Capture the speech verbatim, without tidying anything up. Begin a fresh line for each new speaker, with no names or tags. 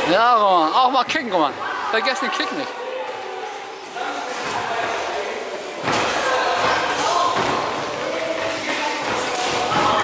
Ja, Roman. Auch mal kicken, Roman. Vergesst den Kick nicht.